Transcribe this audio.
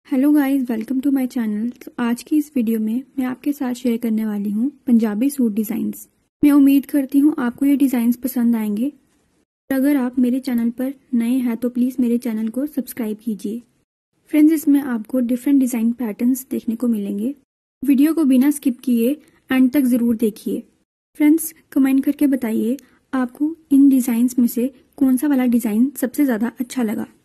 Hello guys, welcome to my channel. तो आज की इस वीडियो में मैं आपके साथ शेयर करने वाली हूँ पंजाबी सूट डिज़ाइंस। मैं उम्मीद करती हूँ आपको ये डिज़ाइंस पसंद आएंगे। और अगर आप मेरे चैनल पर नए हैं तो प्लीज़ मेरे चैनल को सब्सक्राइब कीजिए। फ्रेंड्स, इसमें आपको डिफरेंट डिज़ाइन पैटर्न्स देखने को मिलेंगे। वीडियो को बिना स्किप किए एंड तक ज़रूर देखिए। फ्रेंड्स, कमेंट करके बताइए आपको इन डिज़ाइंस में से कौन सा वाला डिज़ाइन सबसे ज़्यादा अच्छा लगा।